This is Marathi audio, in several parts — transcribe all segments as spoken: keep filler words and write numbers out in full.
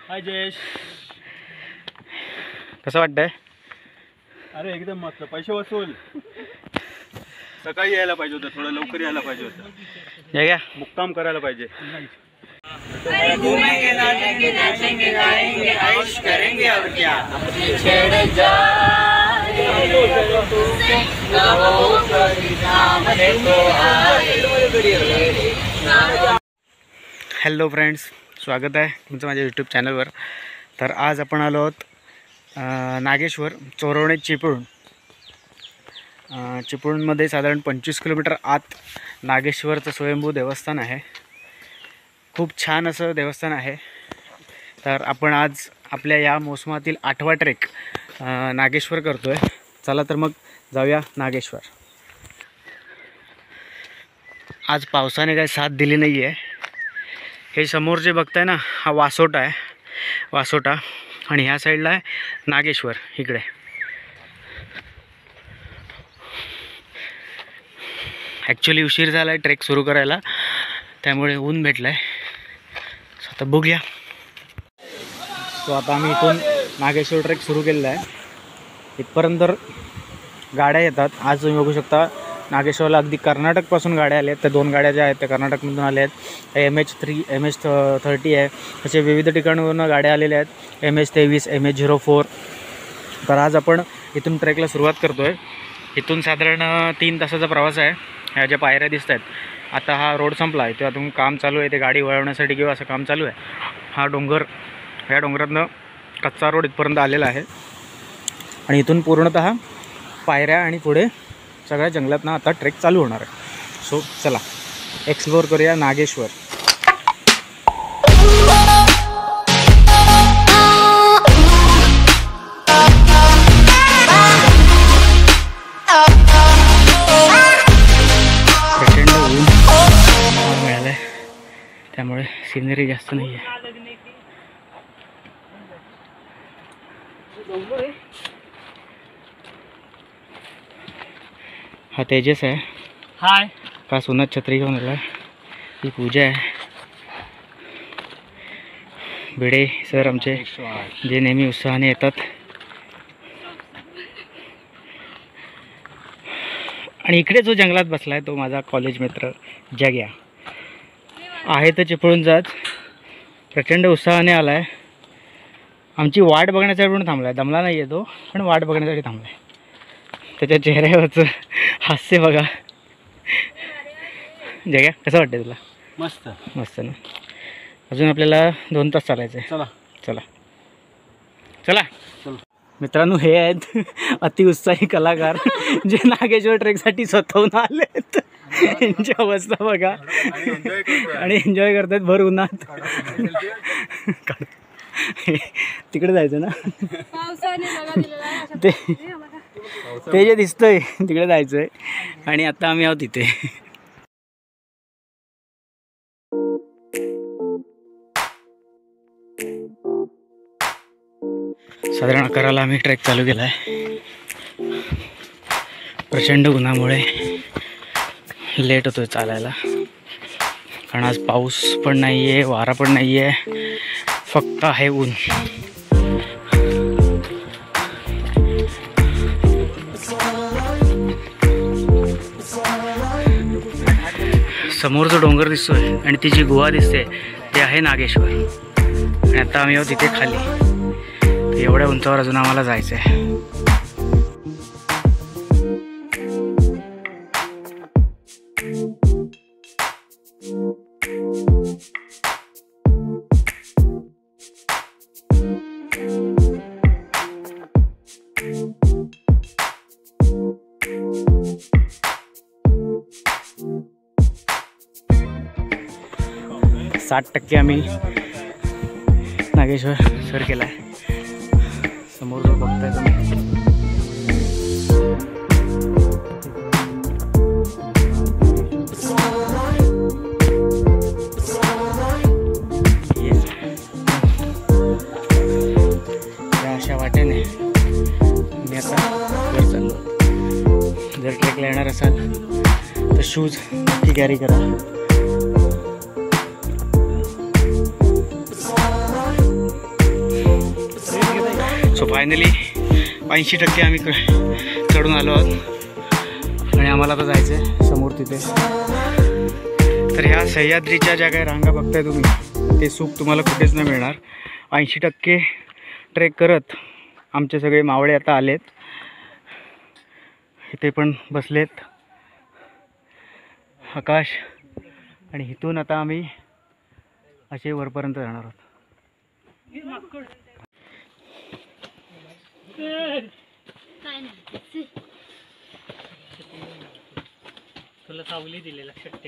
हाय जयेश, कसं वाटतंय? अरे एकदम मस्त. पैसे वसूल. सकाळी यायला पाहिजे होतं, थोडं लवकर यायला पाहिजे होतं. या मुक्काम करायला पाहिजे. घूमेंगे नाचेंगे नाचेंगे गाएंगे ऐश करेंगे और क्या हॅलो फ्रेंड्स, स्वागत आहे तुमचं माझ्या यूट्यूब चॅनलवर. तर आज आपण आलो आहोत नागेश्वर चोरवणे चिपळूण. चिपळूणमध्ये साधारण पंचवीस किलोमीटर आत नागेश्वरचं स्वयंभू देवस्थान आहे. खूप छान असं देवस्थान आहे. तर आपण आज आपल्या या मोसमातील आठवा ट्रेक नागेश्वर करतो आहे. चला तर मग जाऊया नागेश्वर. आज पावसाने काही साथ दिली नाही आहे. हे समोर जे बघताय ना, हा वासोटा आहे, वासोटा. आणि ह्या साईडला आहे नागेश्वर. इकडे ॲक्च्युली उशीर झाला आहे ट्रेक सुरू करायला, त्यामुळे ऊन भेटलं आहे. आता बघूया. तो आता आम्ही इथून नागेश्वर ट्रेक सुरू केलेला आहे. इथपर्यंत गाड्या येतात. आज तुम्ही बघू शकता नागेश्वरला अगदी कर्नाटकपासून गाड्या आल्या आहेत. त्या दोन गाड्या ज्या आहेत त्या कर्नाटकमधून आल्या आहेत. M H three M H thirty आहे. असे विविध ठिकाणावरून गाड्या आलेल्या आहेत. एम एच तेवीस एम एच झिरो फोर. तर आज आपण इथून ट्रेकला सुरुवात करतो आहे. इथून साधारण तीन तासाचा प्रवास आहे. ह्या ज्या पायऱ्या दिसत आहेत, आता हा रोड संपला आहे, तेव्हा तुम्ही काम चालू आहे ते गाडी वळवण्यासाठी किंवा असं काम चालू आहे. हा डोंगर, ह्या डोंगरातनं कच्चा रोड इथपर्यंत आलेला आहे. आणि इथून पूर्णतः पायऱ्या आणि पुढे सगळ्या जंगलातनं आता ट्रेक चालू होणार आहे. सो चला एक्सप्लोअर करूया नागेश्वर. प्रचंड ऊन मिळालं आहे, त्यामुळे सिनरी जास्त नाही आहे. हा तेजस आहे. हाय. का सोनात छत्री घेऊन आला. ही पूजा आहे. भिडे सर आमचे, जे नेहमी उत्साहाने येतात. आणि इकडे जो जंगलात बसला आहे तो माझा कॉलेज मित्र जग्या आहे. तर चिपळूणचाच प्रचंड उत्साहाने आला आहे. आमची वाट बघण्यासाठी पण थांबला आहे. दमला नाही येतो, पण वाट बघण्यासाठी थांबला आहे. त्याच्या चेहऱ्यावरचं हास्य बघा. जग्या, कसं वाटतं तुला? मस्त मस्त ना. अजून आपल्याला दोन तास चालायचं आहे. चला चला चला चला मित्रांनो, हे आहेत अतिउत्साही कलाकार जे नागेश्वर ट्रेकसाठी स्वतःहून आले आहेत. यांची अवस्था बघा. आणि एन्जॉय करतात भर उन्हात. तिकडे जायचं ना, ते ते जे दिसतंय तिकडे जायचं आहे. आणि आता आम्ही आहोत तिथे. साधारण अकराला आम्ही ट्रेक चालू केला आहे. प्रचंड उन्हामुळे लेट होतोय चालायला, कारण आज पाऊस पण नाही आहे, वारा पण नाही आहे, फक्त आहे ऊन. समोर जो डोंगर दिसतोय आणि ती जी गुहा दिसते ते आहे नागेश्वर. आणि आता आम्ही आहोत तिथे खाली. एवढ्या उंचावर अजून आम्हाला जायचं आहे. साठ टक्के आम्ही नागेश्वर सर केला आहे. समोर जो बघताय तुम्ही, अशा वाटेने मी आता वर चाललो. जर ट्रेकला येणार असाल तर शूज नक्की कॅरी करा. फायनली ऐंशी टक्के आम्ही क- चढून आलो आहोत आणि आम्हाला आता जायचं आहे समोर तिथे. तर ह्या सह्याद्रीच्या ज्या काही रांगा बघताय तुम्ही ते सुख तुम्हाला कुठेच नाही मिळणार. ऐंशी टक्के ट्रेक करत आमचे सगळे मावळे आता आलेत, इथे पण बसलेत आकाश, आणि इथून आता आम्ही असे वरपर्यंत जाणार आहोत. तुला सावली दिलेला लक्षात ठेव.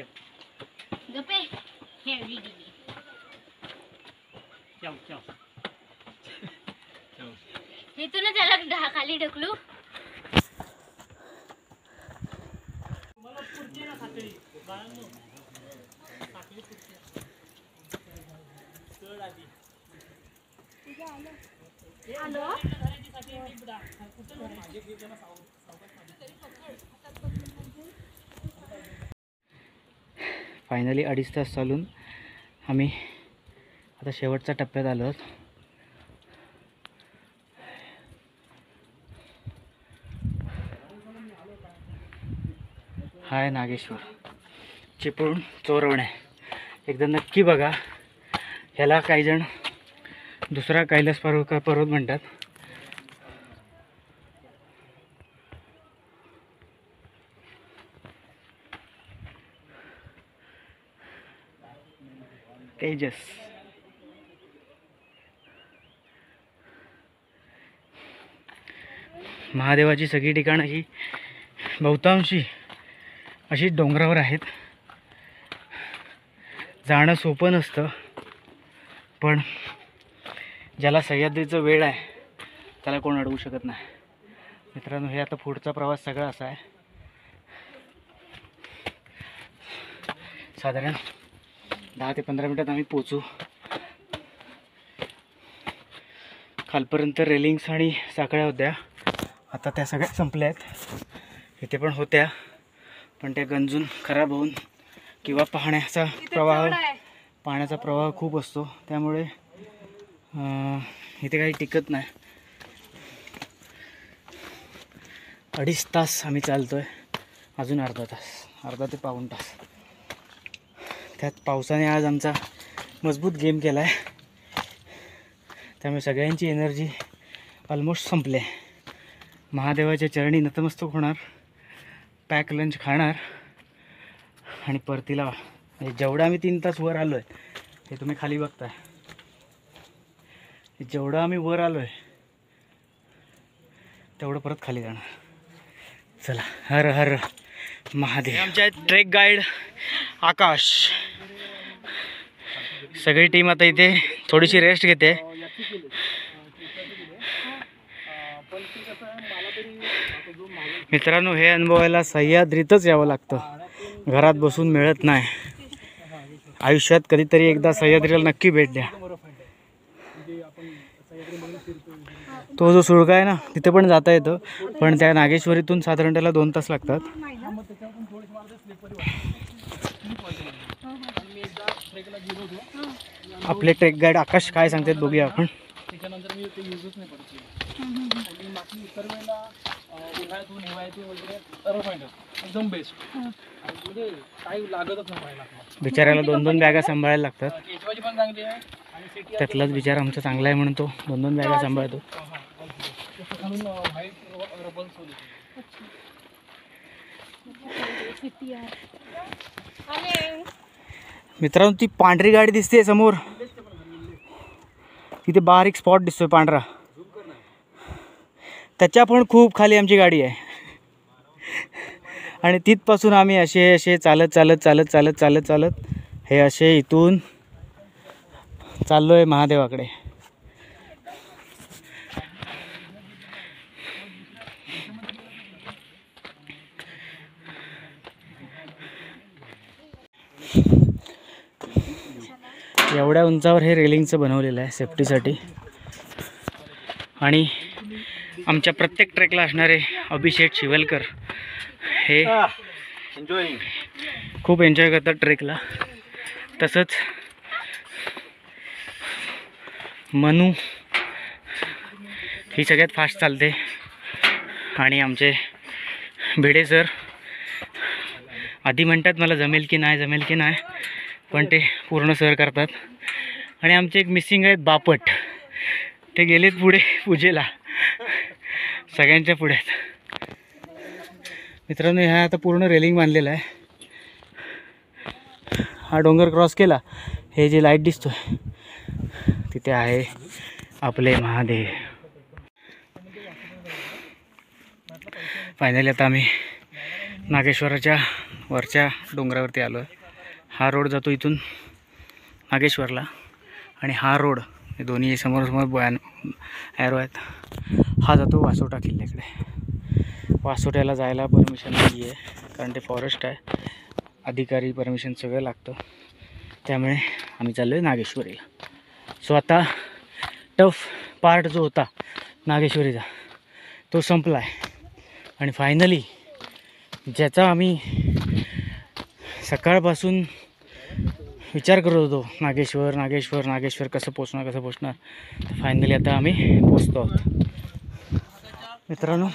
इथून त्याला खाली ढकलू. फायनली अडीच तास चालून आम्ही आता शेवटच्या टप्प्यात आलो आहोत. हाय नागेश्वर चिपळूण चोरवणे, एकदा नक्की बघा. ह्याला काही जण दुसरा कैलास पर्वत पर्वत म्हणतात. तेजस महादेवाची सगळी ठिकाणं ही बहुतांशी अशी डोंगरावर आहेत. जाणं सोपं नसतं, पण ज्याला सह्याद्रीचं वेळ आहे त्याला कोण अडवू शकत नाही. मित्रांनो, हे आता पुढचा प्रवास सगळा असा आहे. साधारण दहा ते पंधरा मिनटात आम्ही पोचू. खालपर्यंत रेलिंग्स आणि साखळ्या होत्या, आता त्या सगळ्या संपल्या आहेत. इथे पण होत्या, पण त्या गंजून खराब होऊन किंवा पाण्याचा प्रवाह पाण्याचा प्रवाह खूप असतो, त्यामुळे इथे काही टिकत नाही. अडीच तास आम्ही चालतो आहे, अजून अर्धा तास अर्धा ते पाऊण तास. त्यात पावसाने आज आमचा मजबूत गेम केला आहे, त्यामुळे सगळ्यांची एनर्जी ऑलमोस्ट संपली आहे. महादेवाच्या चरणी नतमस्तक होणार, पॅक लंच खाणार आणि परतीला जेवढं आम्ही तीन तास वर आलो आहे हे तुम्ही खाली बघताय. जेवढं आम्ही वर आलो आहे तेवढं परत खाली जाणार. चला, हर हर महादेव. आमच्या ट्रेक गाईड आकाश, सगळी टीम आता इथे थोडीशी रेस्ट घेते. मित्रांनो, हे अनुभवायला सह्याद्रीतच यावं लागतं, घरात बसून मिळत नाही. आयुष्यात कधीतरी एकदा सह्याद्रीला नक्की भेट द्या. तो जो सुळका आहे ना तिथे पण जाता येतं, पण त्या नागेश्वरीतून साधारण त्याला दोन तास लागतात. आपले ट्रेक गाईड आकाश काय सांगतात बघूया आपण. त्याच्यानंतर मी ते युजच नाही पडते आणि बाकी इतर वेळेला उन्हाळ्यातून हिवाळ्यातून वगैरे सर्व पॉईंट एकदम बेस्ट आणि म्हणजे काही लागतच नाही पाहिजे. बिचारायला दोन दोन बॅगा सांभाळायला लागतात. एचवायची पण चांगली आहे आणि सिटी त्यातलाच बिचारा आमचा चांगला आहे म्हणून तो दोन दोन बॅगा सांभाळतो. खालून व्हाईट रबल सोली. मित्रांनो, ती पांढरी गाडी दिसते समोर, तिथे बारीक स्पॉट दिसतोय पांढरा, त्याच्या पण खूप खाली आमची गाडी आहे. आणि तिथपासून आम्ही असे असे चालत चालत चालत चालत चालत चालत हे असे इथून चाललो आहे महादेवाकडे. एवढ्या उंचावर हे रेलिंगचं बनवलेलं आहे सेफ्टीसाठी. आणि आमच्या प्रत्येक ट्रेकला असणारे अभिषेक शिवलकर हे एन्जॉयिंग खूप एन्जॉय करतात ट्रेकला. तसंच मनू ही सगळ्यात फास्ट चालते आणि आमचे भिडे सर आधी म्हणतात मला जमेल की नाही जमेल की नाही, पण ते पूर्ण सर करतात. आणि आमचे एक मिसिंग आहेत बापट, ते गेलेत पुढे पूजेला, सगळ्यांच्या पुढे आहेत. मित्रांनो ह्या आता पूर्ण रेलिंग बांधलेलं आहे. हा डोंगर क्रॉस केला, हे जे लाईट दिसतोय तिथे आहे आपले महादेव. फायनली आता आम्ही नागेश्वराच्या वरच्या डोंगरावरती आलो आहे. हा रोड जातो इथून नागेश्वरला आणि हा रोड हे दोन्ही समोरासमोर बॅन ॲरो आहेत, हा जातो वासोटा किल्ल्याकडे. वासोट्याला जायला परमिशन नाही आहे कारण ते फॉरेस्ट आहे, अधिकारी परमिशन सगळं लागतं, त्यामुळे आम्ही चाललो आहे नागेश्वरीला. सो आता टफ पार्ट जो होता नागेश्वरीचा तो संपला आहे आणि फायनली ज्याचा आम्ही सकाळपासून विचार करत होतो, नागेश्वर नागेश्वर नागेश्वर कसं पोचणार कसं पोचणार, फायनली आता आम्ही पोचतो आहोत. मित्रांनो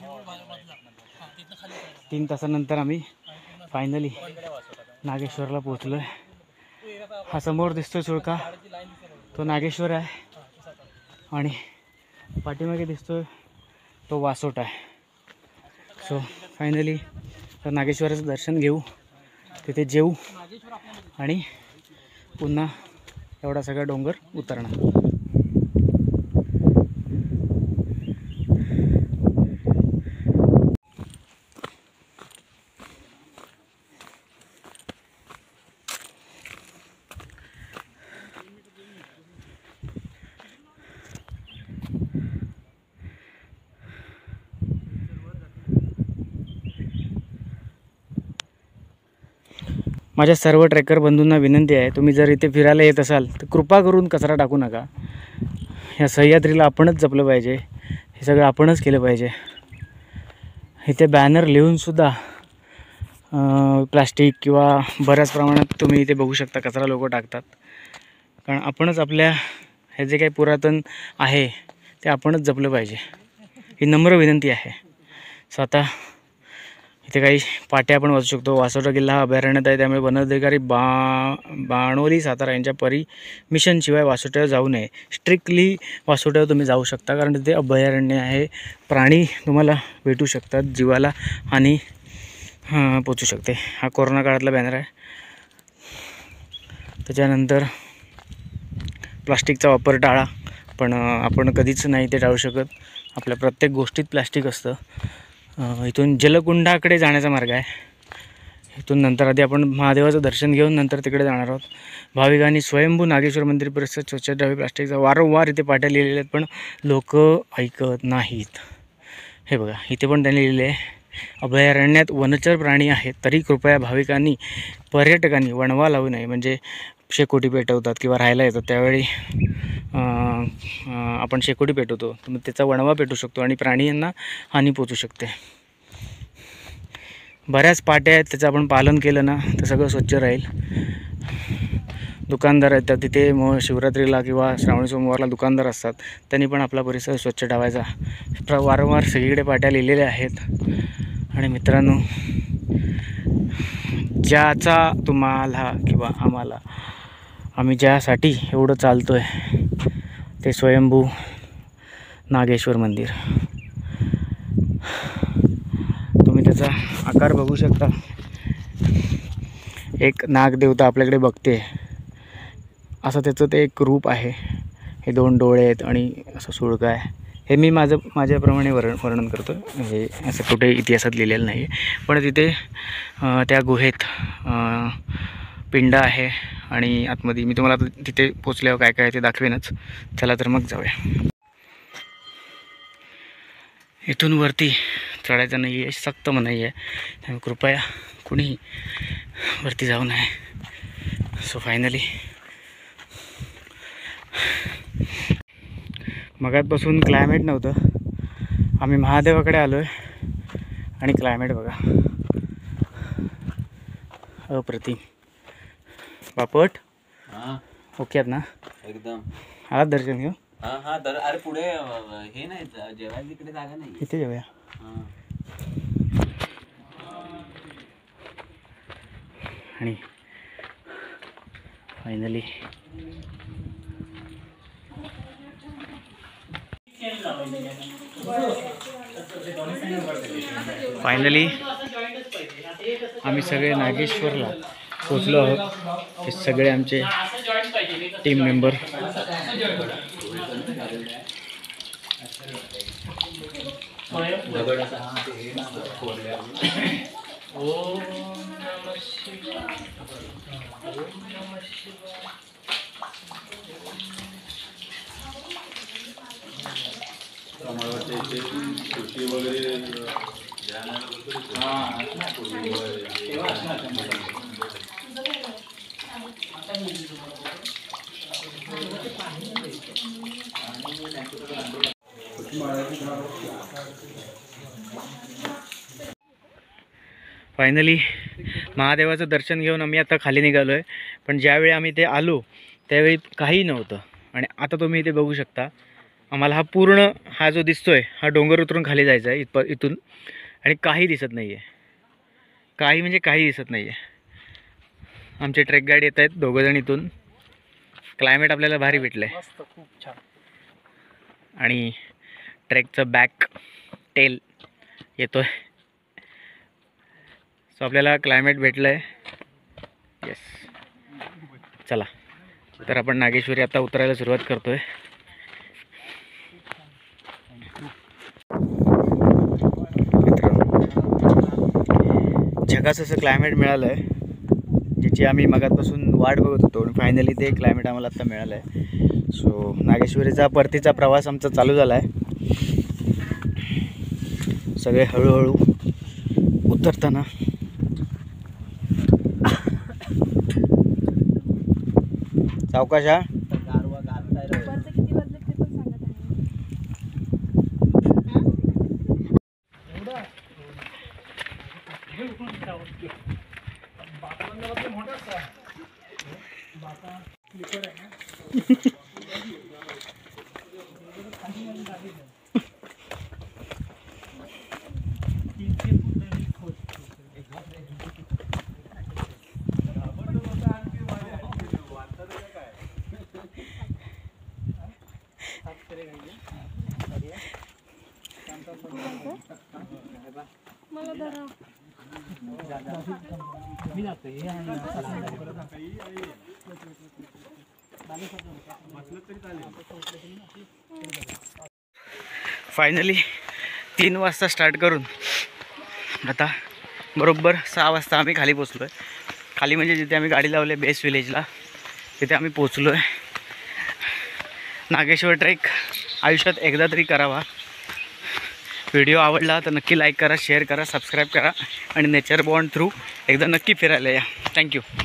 तीन तासानंतर आम्ही फायनली नागेश्वरला पोचलो आहे. हा समोर दिसतो चुळका तो नागेश्वर आहे आणि पाठीमागे दिसतोय तो वासोटा आहे. सो फायनली तर नागेश्वराचं दर्शन घेऊ, तिथे जेऊ आणि पुन्हा एवढा सगळा डोंगर उतरणार. माझ्या सर्व ट्रेकर बंधूंना विनंती आहे, तुम्ही जर इथे फिरायला येत असाल तर कृपा करून कचरा टाकू नका. ह्या सह्याद्रीला आपणच जपलं पाहिजे, हे सगळं आपणच केलं पाहिजे. इथे बॅनर लिहूनसुद्धा प्लास्टिक किंवा बऱ्याच प्रमाणात तुम्ही इथे बघू शकता कचरा लोक टाकतात, कारण आपणच आपल्या हे जे काही पुरातन आहे ते आपणच जपलं पाहिजे, ही नम्र विनंती आहे. सो आता इथे काही पाट्या आपण वाचू शकतो. वासोटा किल्ला हा अभयारण्यात आहे, त्यामुळे वनाधिकारी बा बाणोली सातारा यांच्या परमिशनशिवाय वासोट्यावर जाऊ नये. स्ट्रिक्टली वासोट्यावर तुम्ही जाऊ शकता कारण तिथे अभयारण्य आहे, प्राणी तुम्हाला भेटू शकतात, जीवाला हानी पोचू शकते. हा कोरोना काळातला बॅनर आहे. त्याच्यानंतर प्लास्टिकचा वापर टाळा, पण आपण कधीच नाही ते टाळू शकत, आपल्या प्रत्येक गोष्टीत प्लास्टिक असतं. इथून जलकुंडाकडे जाण्याचा मार्ग आहे, इथून नंतर आधी आपण महादेवाचं दर्शन घेऊन नंतर तिकडे जाणार आहोत. भाविकांनी स्वयंभू नागेश्वर मंदिर परिसर स्वच्छ ठेवावे, प्लास्टिकचा वारंवार इथे पाट्या लिहिलेल्या आहेत पण लोक ऐकत नाहीत. हे बघा इथे पण त्यांनी लिहिलेले आहे, अभयारण्यात वनचर प्राणी आहेत तरी कृपया भाविकांनी पर्यटकांनी वणवा लावू नये. म्हणजे शेकोटी पेटवतात किंवा राहायला येतात त्यावेळी आपण शेकोटी पेटवतो, तर मग त्याचा वणवा पेटू शकतो आणि प्राण्यांना हानी पोचू शकते. बऱ्याच पाट्या आहेत, त्याचं आपण पालन केलं ना तर सगळं स्वच्छ राहील. दुकानदार आहेत तर तिथे मग शिवरात्रीला किंवा श्रावणी सोमवारला दुकानदार असतात, त्यांनी पण आपला परिसर स्वच्छ ठेवायचा. प्र वारंवार सगळीकडे पाट्या लिहिलेल्या आहेत. आणि मित्रांनो ज्याचा तुम्हाला किंवा आम्हाला आम्ही ज्यासाठी एवढं चालतो आहे ते स्वयंभू नागेश्वर मंदिर. तुम्ही त्याचा आकार बघू शकता, एक नागदेवता आपल्याकडे बघते असं त्याचं ते एक रूप आहे. हे दोन डोळे आहेत आणि असं सुळका आहे. हे मी माझं माझ्याप्रमाणे वर्ण वर्णन करतो, हे असं कुठे इतिहासात लिहिलेलं नाही आहे. पण तिथे त्या गुहेत पिंड आहे आणि आतमध्ये मी तुम्हाला तिथे पोचल्यावर काय काय ते दाखवेनच. चला तर मग जाऊया. इथून वरती चढायचं नाही आहे, सक्त मनाई आहे, त्यामुळे कृपया कुणीही वरती जाऊ नये. सो फायनली मगातपासून क्लायमेट नव्हतं, आम्ही महादेवाकडे आलो आहे आणि क्लायमेट बघा अप्रतिम. बापट हां ओके आहेत ना? एकदम आलात दर्शन घेऊ? हा हा तर अरे पुढे हे नाही जेवायला तिकडे जागा नाही. इथे जाऊया. आणि फायनली फायनली आम्ही सगळे नागेश्वरला पोचलो आहोत. हे सगळे आमचे टीम मेंबर. फायनली महादेवाचं दर्शन घेऊन आम्ही आता खाली निघालो आहे. पण ज्यावेळी आम्ही ते आलो त्यावेळी काही नव्हतं. आणि आता तुम्ही इथे बघू शकता, आम्हाला हा पूर्ण हा जो दिसतोय हा डोंगर उतरून खाली जायचा आहे इथप इथून. आणि काही दिसत नाही आहे, काही म्हणजे काही दिसत नाही आहे. आमचे ट्रेक गाईड येत आहेत दोघंजण इथून. क्लायमेट आपल्याला भारी भेटलं आहे मस्त, खूप छान. आणि ट्रेकचं बॅक टेल येतो आहे. सो आपल्याला क्लायमेट भेटलं आहे. येस, चला तर आपण नागेश्वरी आता उतरायला सुरुवात करतो आहे. झकास असं क्लायमेट मिळालं आहे, ज्याची आम्ही मगातपासून वाट बघत होतो. आणि फायनली ते क्लायमेट आम्हाला आत्ता मिळालं आहे. सो नागेश्वरीचा परतीचा प्रवास आमचा चालू झाला आहे. सगळे हळूहळू उतरताना सावकाश हा. फायनली तीन वाजता स्टार्ट करून आता बरोबर सहा वाजता आम्ही खाली पोचलो आहे. खाली म्हणजे जिथे आम्ही गाडी लावली बेस विलेजला, तिथे आम्ही पोचलो आहे. नागेश्वर ट्रेक आयुष्यात एकदा तरी करावा. व्हिडिओ आवडला तर नक्की लाईक करा, शेअर करा, सबस्क्राईब करा आणि नेचर बॉन्ड थ्रू एकदा नक्की फिरायला या. थँक्यू.